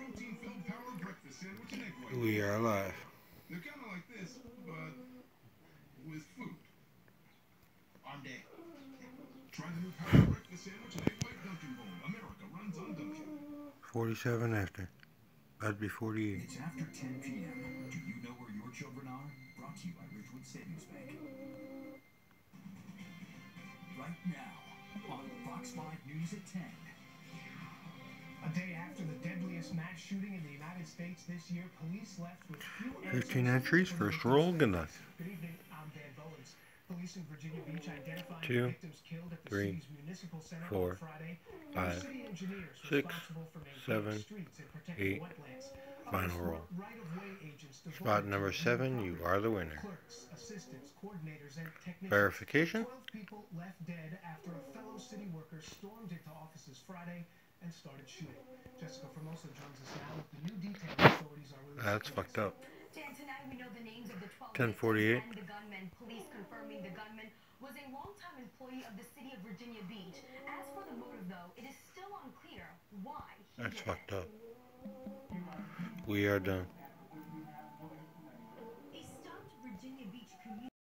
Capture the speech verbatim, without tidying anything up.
We are live. They're kind of like this, but with food. On deck. Try the new power breakfast sandwich and egg white Dunkin' Bowl. America runs on Dunkin'. forty-seven after. That'd be forty-eight. It's after ten p m Do you know where your children are? Brought to you by Ridgewood Savings Bank. Right now, on Fox five News at ten. A day after the deadliest mass shooting in the United States this year, police left with few fifteen entries, first roll, good luck. Good evening, I'm Dan Bowens. Police in Virginia Beach identified Two, victims killed at the three, city's municipal center four, on Friday. five, City engineers six, responsible for maintaining seven, streets and protecting eight, wetlands. final Others roll. were right-of-way agents devoted Spot to number reviewing seven, you property. are the winner. Clerks, assistants, coordinators, and technicians. Verification. Twelve people left dead after a fellow city worker stormed into offices Friday and started shooting. Jessica Formosa joins us now with the new details authorities are releasing. That's fucked up. Dan, tonight we know the names of the twelve ten forty-eight. and the gunman. Police confirming the gunman was a longtime employee of the city of Virginia Beach. As for the motive, though, it is still unclear why he That's did fucked it. up. We are done.